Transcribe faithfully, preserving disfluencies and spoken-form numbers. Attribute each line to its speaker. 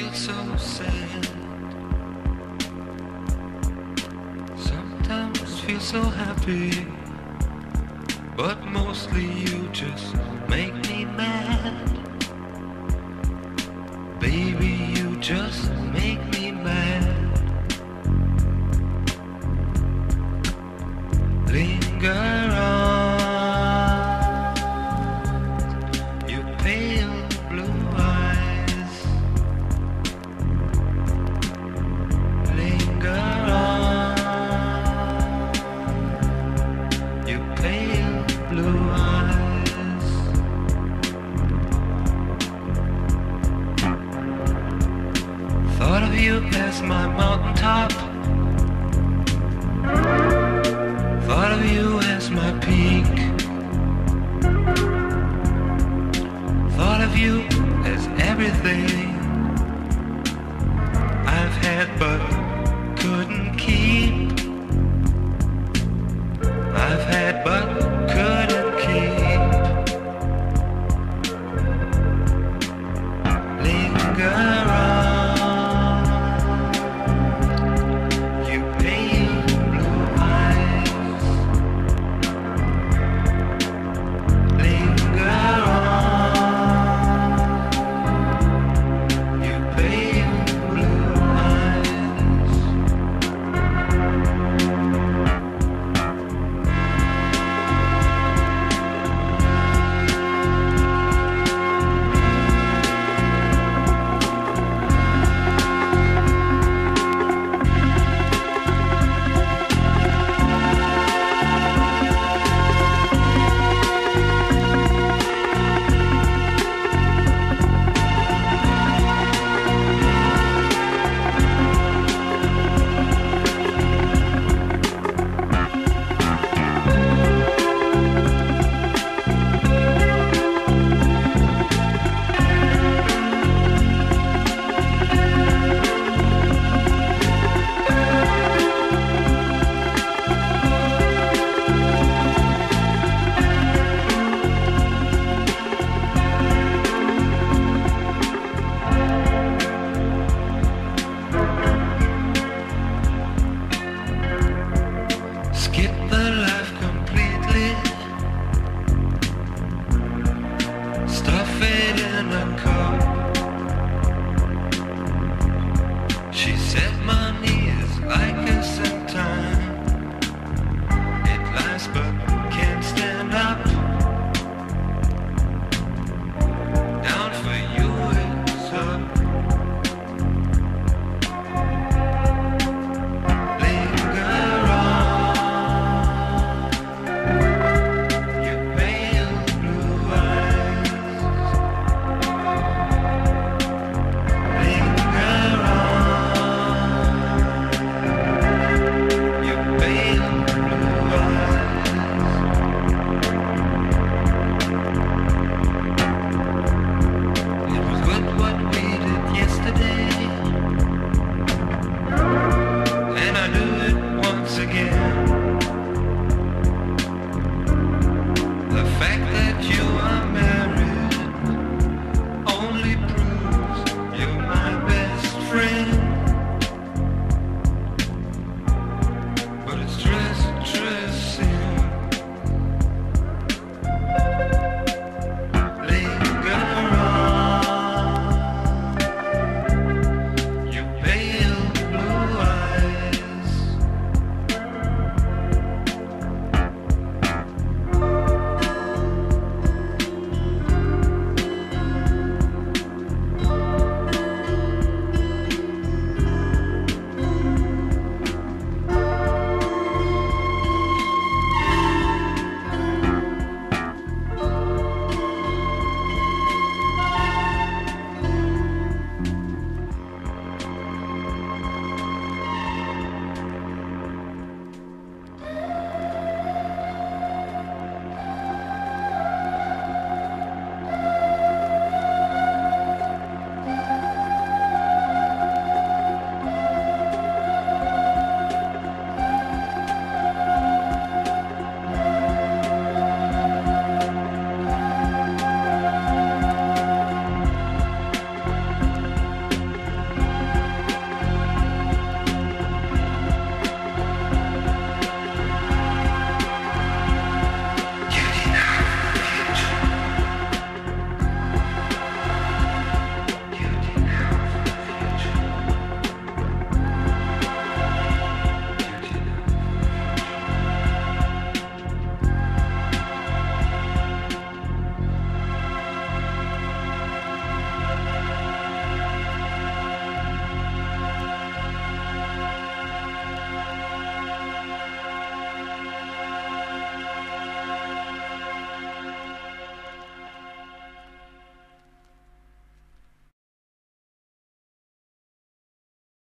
Speaker 1: feel so sad. Sometimes feel so happy, but mostly you just make me mad. Baby, you just make me mad. Linger on, you pale blue eyes. Linger on, you pale blue eyes. Thought of you as my mountaintop. Thought of you as my peak. Thought of you as everything I've had but couldn't keep. I've had but couldn't keep. Linger on, you pale blue eyes. Linger on, you pale blue eyes. Skip the life completely. Stuff it in a cup. She said money is like